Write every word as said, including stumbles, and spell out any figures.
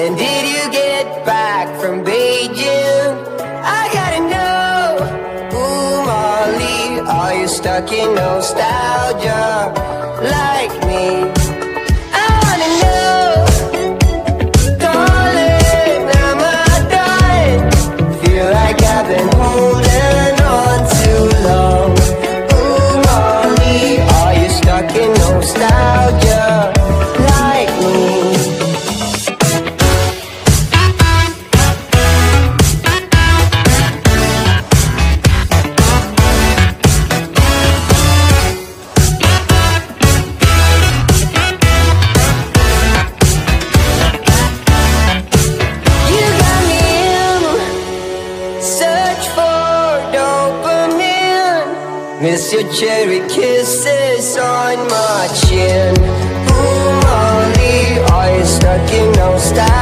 When did you get back from Beijing? I gotta know. Ooh, Molly, are you stuck in nostalgia like me? I wanna know. Darling, am I done? Feel like I've been holding on too long. Ooh, Molly, are you stuck in nostalgia like me? Miss your cherry kisses on my chin. Ooh, Molly, are you stuck in nostalgia?